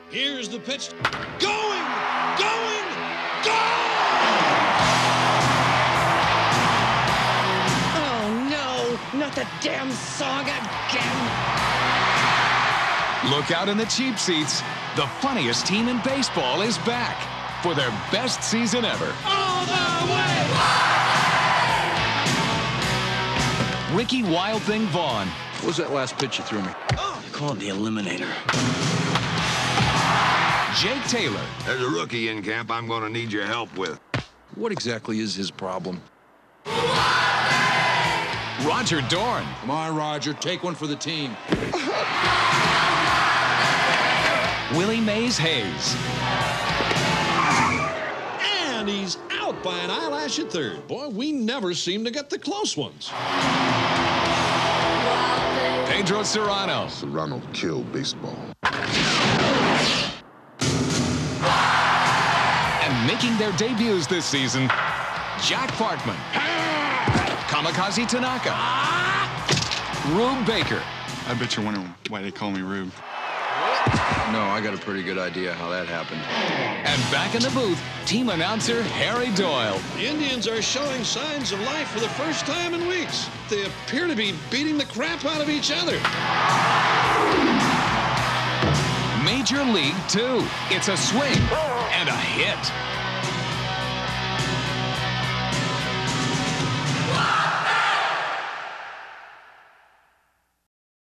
Here's the pitch. Going! Gone! Oh, no! Not the damn song again! Look out in the cheap seats. The funniest team in baseball is back for their best season ever. All the way! Ricky Wild Thing Vaughn. What was that last pitch you threw me? You call it the Eliminator. Jake Taylor. There's a rookie in camp I'm going to need your help with. What exactly is his problem? Roger Dorn. Come on, Roger. Take one for the team. Willie Mays Hayes. And he's out by an eyelash at third. Boy, we never seem to get the close ones. Pedro Serrano. Serrano killed baseball. And making their debuts this season, Jack Parkman. Kamikaze Tanaka. Rube Baker. I bet you're wondering why they call me Rube. No, I got a pretty good idea how that happened. And back in the booth, team announcer Harry Doyle. The Indians are showing signs of life for the first time in weeks. They appear to be beating the crap out of each other. Major League 2. It's a swing and a hit.